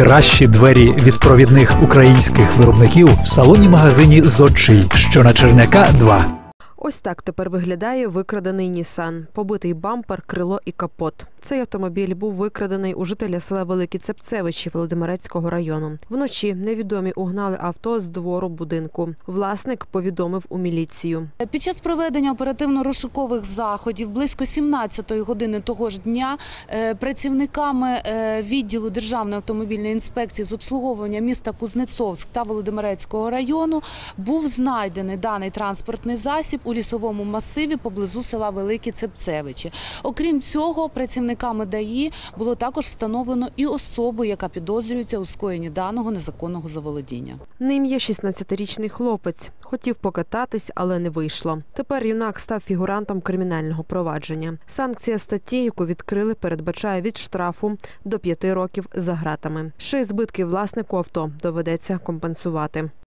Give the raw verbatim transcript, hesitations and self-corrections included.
Кращі двері від провідних українських виробників в салоні-магазині «Зодчий», що на Черняка, два. Ось так тепер виглядає викрадений Нісан. Побитий бампер, крило і капот. Цей автомобіль був викрадений у жителя села Великі Цепцевичі Володимирецького району. Вночі невідомі угнали авто з двору будинку. Власник повідомив у міліцію. Під час проведення оперативно-розшукових заходів близько сімнадцятої години того ж дня працівниками відділу Державної автомобільної інспекції з обслуговування міста Кузнецовськ та Володимирецького району був знайдений даний транспортний засіб у лісовому масиві поблизу села Великі Цепцевичі. Окрім цього, працівниками ДАІ було також встановлено і особу, яка підозрюється у скоєнні даного незаконного заволодіння. Ним є шістнадцятирічний хлопець. Хотів покататись, але не вийшло. Тепер юнак став фігурантом кримінального провадження. Санкція статті, яку відкрили, передбачає від штрафу до п'яти років за ґратами. Ще й збитки власнику авто доведеться компенсувати.